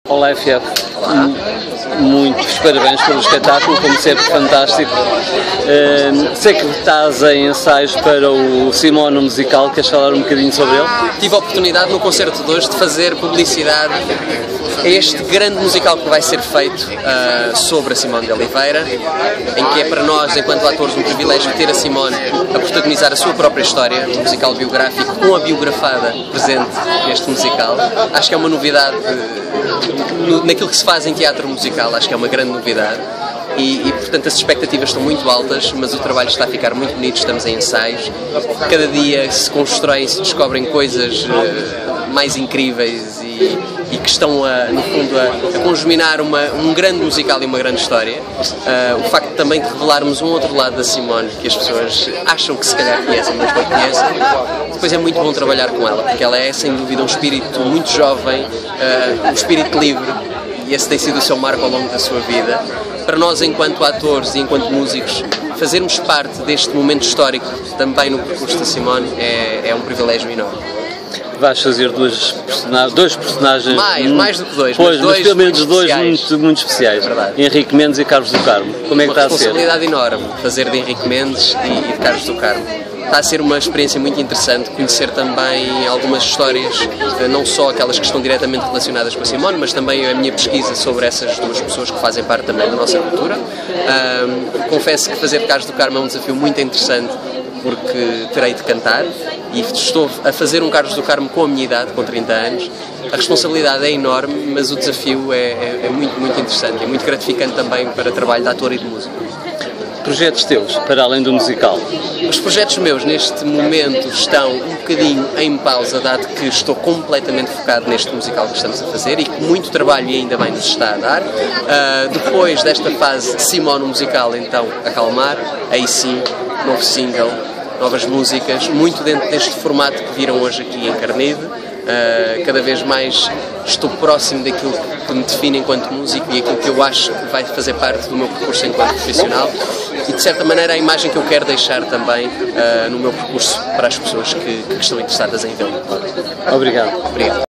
Olá FF, muitos parabéns pelo espetáculo, como sempre fantástico. Sei que estás em ensaios para o Simone musical, queres falar um bocadinho sobre ele? Tive a oportunidade no concerto de hoje de fazer publicidade a este grande musical que vai ser feito sobre a Simone de Oliveira, em que é para nós, enquanto atores, um privilégio ter a Simone a protagonizar a sua própria história, um musical biográfico com a biografada presente neste musical. Acho que é uma novidade naquilo que se faz em teatro musical, acho que é uma grande novidade. E portanto as expectativas estão muito altas, mas o trabalho está a ficar muito bonito, estamos em ensaios. Cada dia se constroem, se descobrem coisas mais incríveis e que estão, no fundo, a conjuminar um grande musical e uma grande história. O facto também de revelarmos um outro lado da Simone, que as pessoas acham que se calhar conhecem, mas não conhecem. Depois é muito bom trabalhar com ela, porque ela é sem dúvida um espírito muito jovem, um espírito livre, e esse tem sido o seu marco ao longo da sua vida. Para nós, enquanto atores e enquanto músicos, fazermos parte deste momento histórico também no percurso da Simone é um privilégio enorme. Vais fazer dois personagens... Mais do que dois, mas pelo menos dois especiais. muito especiais. É verdade. Henrique Mendes e Carlos do Carmo. Como é que está a ser? Uma responsabilidade enorme fazer de Henrique Mendes e de Carlos do Carmo. Está a ser uma experiência muito interessante conhecer também algumas histórias, não só aquelas que estão diretamente relacionadas com a Simone, mas também a minha pesquisa sobre essas duas pessoas que fazem parte também da nossa cultura. Confesso que fazer de Carlos do Carmo é um desafio muito interessante, porque terei de cantar e estou a fazer um Carlos do Carmo com a minha idade, com 30 anos. A responsabilidade é enorme, mas o desafio é muito interessante, é muito gratificante também para trabalho de ator e de músico. Projetos teus, para além do musical? Os projetos meus neste momento estão um bocadinho em pausa, dado que estou completamente focado neste musical que estamos a fazer e que muito trabalho e ainda bem nos está a dar. Depois desta fase Simone musical, então, acalmar, aí sim, novo single, novas músicas, muito dentro deste formato que viram hoje aqui em Carnide. Cada vez mais estou próximo daquilo que me define enquanto músico e aquilo que eu acho que vai fazer parte do meu percurso enquanto profissional e, de certa maneira, a imagem que eu quero deixar também no meu percurso para as pessoas que estão interessadas em vê-lo. Obrigado. Obrigado.